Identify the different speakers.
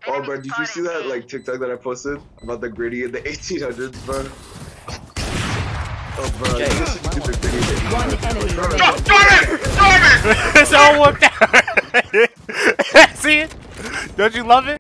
Speaker 1: Oh, bro, did you see that like TikTok that I posted about the gritty in the 1800s, bro? Oh, bro, you should do the gritty in the 1800s.
Speaker 2: One enemy remaining.
Speaker 3: It's all worked out. See it? Don't you love it?